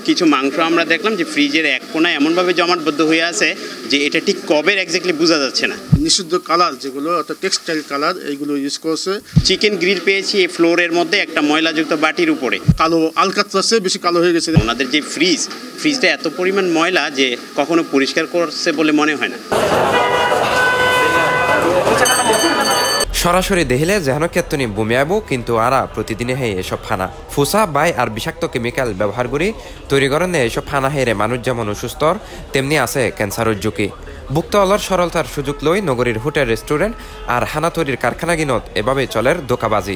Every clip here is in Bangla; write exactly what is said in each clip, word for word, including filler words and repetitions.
কিছু মাংস আমরা দেখলাম যে ফ্রিজের এক কোণায় এমনভাবে জমাটবদ্ধ হয়ে আছে যে এটা ঠিক কবের এক্স্যাক্টলি বোঝা যাচ্ছে না। নিষিদ্ধ কালার যেগুলো অর্থাৎ টেক্সটাইল কালার এইগুলো ইউজ করছে। চিকেন গ্রিল পেয়েছি এই ফ্লোরের মধ্যে একটা ময়লাযুক্ত বাটির উপরে, কালো আলকাতরাসে বেশি কালো হয়ে গেছে। ওনাদের যে ফ্রিজ ফ্রিজটা এত পরিমাণ ময়লা যে কখনো পরিষ্কার করছে বলে মনে হয় না। সরাসরি দেখিলে যেন কেতনি বুমিয়াব, কিন্তু আরা প্রতিদিনে হে এসব ফানা ফুসা বাই আর বিষাক্ত কেমিক্যাল ব্যবহার করি তৈরি করেন এসব ফানা হেরে মানুষ যেমন অসুস্থ তেমনি আছে ক্যান্সারের ঝুঁকি। ভুক্ত অলর সরলতার সুযোগ লই নগরীর হোটেল রেস্টুরেন্ট আর হানা তৈরির কারখানা গিনত এভাবে চলের দোকাবাজি।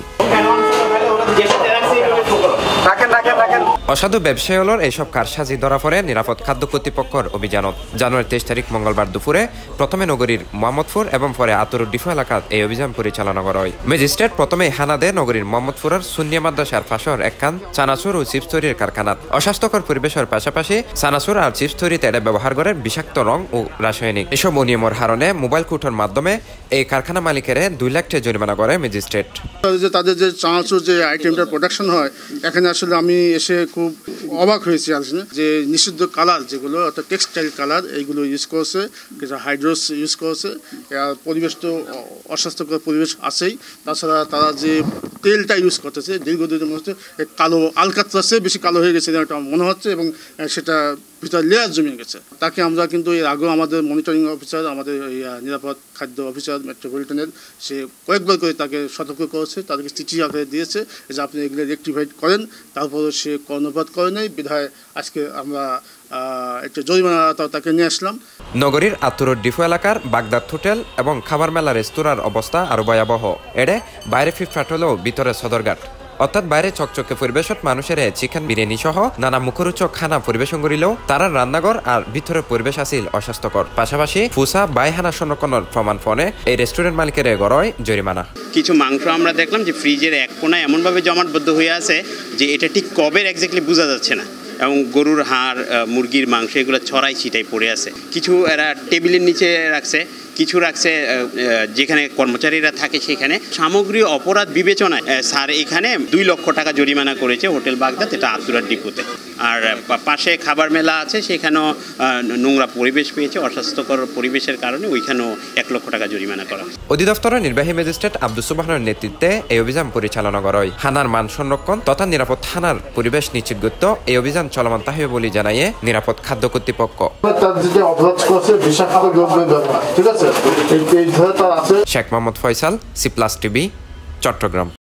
অসাধু ব্যবসায়ীর এইসব কারসাজি ধরা পড়ে নিরাপদ খাদ্য কর্তৃপক্ষের অভিযানত। জানুয়ারি তেইশ তারিখ মঙ্গলবার দুপুরে প্রথমে নগরীর মোহাম্মদপুর এবং পরে আতরুর ডিফো এলাকাত এই অভিযান পরিচালনা করা হয়। ম্যাজিস্ট্রেট প্রথমে হানাদে নগরীর মোহাম্মদপুরের সুন্নিয়া মাদ্রাসার পাশর একখান চানাচুর ও চিপস তৈরির কারখানাত অস্বাস্থ্যকর পরিবেশের পাশাপাশি চানাচুর আর চিপস তৈরিতে এটা ব্যবহার করে বিষাক্ত রং ও রাসায়নিক। এসব অনিয়মের কারণে মোবাইল কোর্টের মাধ্যমে এই কারখানা মালিকের দুই লাখ টাকা জরিমানা করে ম্যাজিস্ট্রেট। তাদের যে চানাচুর যে আইটেমটা প্রোডাকশন হয় এখানে আসলে আমি এসে খুব অবাক হয়েছি আসলে যে নিষিদ্ধ কালার যেগুলো অর্থাৎ টেক্সটাইল কালার এইগুলো ইউজ করছে, কিছু হাইড্রোস ইউজ করছে। পরিবেশ তো অস্বাস্থ্যকর পরিবেশ আছেই, তাছাড়া তারা যে তেলটা ইউজ করতেছে দীর্ঘদিনের মধ্যে কালো আলকাতরাসে বেশি কালো হয়ে গেছে এটা মনে হচ্ছে এবং সেটা ভিতরে লেয়ার জমে গেছে। তাকে আমরা কিন্তু এর আগেও আমাদের মনিটরিং অফিসার, আমাদের নিরাপদ খাদ্য অফিসার মেট্রোপলিটনের সে কয়েকবার করে তাকে সতর্ক করেছে, তাদেরকে চিঠি আকারে দিয়েছে যে আপনি এগুলো রেক্টিফাইড করেন। তারপরে সে কর্ণপাত করে নেই, বিধায় আজকে আমরা একটা জরিমানা তাকে নিয়ে আসলাম। নগরীর আতুরুর ডিফো এলাকার বাগদাদ হোটেল এবং খাবার মেলা রেস্তোরাঁর অবস্থা আরো ভয়াবহ। এডে বাইরে ফিটফাট হলেও ভিতরে সদরঘাট, অর্থাৎ বাইরে চকচকে পরিবেশত মানুষের চিকেন বিরিয়ানি সহ নানা মুখরোচক খানা পরিবেশন করিলেও তারা রান্নাঘর আর ভিতরের পরিবেশ আছিল অস্বাস্থ্যকর। পাশাপাশি ফুসা বাইহানা সংরক্ষণের প্রমাণ ফোনে এই রেস্টুরেন্ট মালিকের গড়য় জরিমানা। কিছু মাংস আমরা দেখলাম যে ফ্রিজের এক কোণায় এমনভাবে জমাটবদ্ধ হয়ে আছে যে এটা ঠিক কবের এক্স্যাক্টলি বোঝা যাচ্ছে না, এবং গরুর হাড়, মুরগির মাংস এগুলো ছড়াই ছিটাই পড়ে আছে। কিছু এরা টেবিলের নিচে রাখছে, কিছু রাখছে যেখানে কর্মচারীরা থাকে সেখানে। সামগ্রী অপরাধ বিবেচনায় স্যার এখানে দুই লক্ষ টাকা জরিমানা করেছে হোটেল বাগদাদ, এটা আতুরার ডিপোতে। আর পাশে খাবার মেলা আছে, সেখানেও নোংরা পরিবেশ পেয়েছে, অস্বাস্থ্যকর পরিবেশের কারণে ওইখানেও এক লক্ষ টাকা জরিমানা করা। অধিদপ্তরের নির্বাহী ম্যাজিস্ট্রেট আব্দুস সুবহানের নেতৃত্বে এই অভিযান পরিচালনা করা হয়। হানার মান সংরক্ষণ তথা নিরাপদ হানার পরিবেশ নিশ্চিত করতে এই অভিযান চলমান থাকবে বলে জানায় নিরাপদ খাদ্য কর্তৃপক্ষ। Sheikh Mohammad Faisal, C plus TV, Chittagong.